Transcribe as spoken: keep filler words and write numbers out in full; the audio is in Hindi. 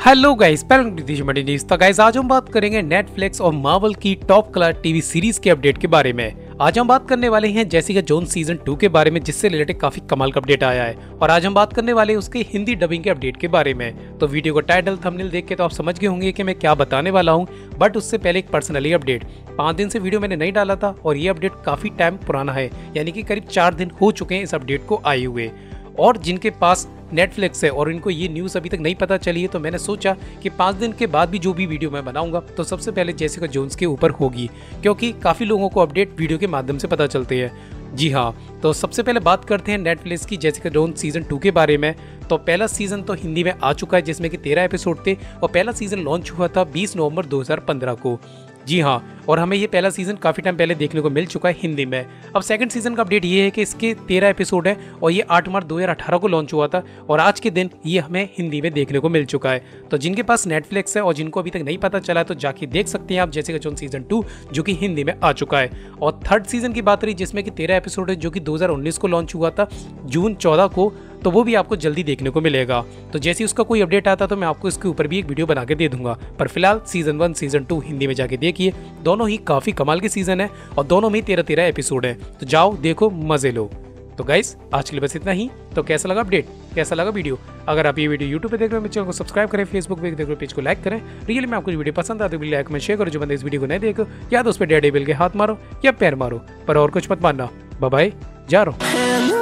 Hello guys, news. तो गाइस आज हम बात करेंगे नेटफ्लिक्स और मार्वल की टॉप क्लास टीवी सीरीज के अपडेट के बारे में। आज हम बात करने वाले हैं जेसिका जोन्स सीजन टू के बारे में, जिससे रिलेटेड काफी कमाल का अपडेट आया है। और आज हम बात करने वाले हैं उसके हिंदी डबिंग के अपडेट के बारे में। तो वीडियो को टाइटल थंबनेल देख के तो आप समझ गए होंगे कि मैं क्या बताने वाला हूँ। बट उससे पहले एक पर्सनली अपडेट, पाँच दिन से वीडियो मैंने नहीं डाला था और ये अपडेट काफी टाइम पुराना है, यानी कि करीब चार दिन हो चुके हैं इस अपडेट को आए हुए। और जिनके पास नेटफ्लिक्स है और इनको ये न्यूज़ अभी तक नहीं पता चली है, तो मैंने सोचा कि पाँच दिन के बाद भी जो भी वीडियो मैं बनाऊंगा तो सबसे पहले जेसिका जोन्स के ऊपर होगी, क्योंकि काफ़ी लोगों को अपडेट वीडियो के माध्यम से पता चलते हैं। जी हाँ, तो सबसे पहले बात करते हैं नेटफ्लिक्स की जेसिका जोन्स सीजन टू के बारे में। तो पहला सीजन तो हिंदी में आ चुका है, जिसमें कि तेरह एपिसोड थे और पहला सीजन लॉन्च हुआ था बीस नवंबर दो हज़ार पंद्रह को। जी हाँ, और हमें ये पहला सीजन काफ़ी टाइम पहले देखने को मिल चुका है हिंदी में। अब सेकंड सीजन का अपडेट ये है कि इसके तेरह एपिसोड है और ये आठ मार्च दो हज़ार अठारह को लॉन्च हुआ था और आज के दिन ये हमें हिंदी में देखने को मिल चुका है। तो जिनके पास नेटफ्लिक्स है और जिनको अभी तक नहीं पता चला तो जाके देख सकते हैं आप जेसिका जोन्स सीजन टू, जो कि हिंदी में आ चुका है। और थर्ड सीजन की बात रही, जिसमें कि तेरह एपिसोड है, जो कि दो हज़ार उन्नीस को लॉन्च हुआ था जून चौदह को, तो वो भी आपको जल्दी देखने को मिलेगा। तो जैसे उसका कोई अपडेट आता तो मैं आपको इसके ऊपर भी एक वीडियो बना के दे दूंगा। पर फिलहाल season one season two Hindi में जाके देखिए, दोनों ही काफी कमाल के सीजन है और दोनों में तेरह तेरह एपिसोड है। तो जाओ देखो, मजे लो। तो गाइस आज के लिए बस इतना ही। तो कैसा लगा अपडेट, कैसा लगा वीडियो? अगर आप ये वीडियो यूट्यूब पे देख रहे हो, मेरे चैनल को सब्सक्राइब करें, फेसबुक पे देख रहे हो पेज को लाइक करें। रियली में आपको वीडियो पसंद आती है लाइक में शेयर करो। जो बंदे इस वीडियो को नहीं देखो, या तो उस पर डेड एबल के हाथ मारो या पैर मारो, पर और कुछ मत मानना। बाय बाय, जा रहा हूँ।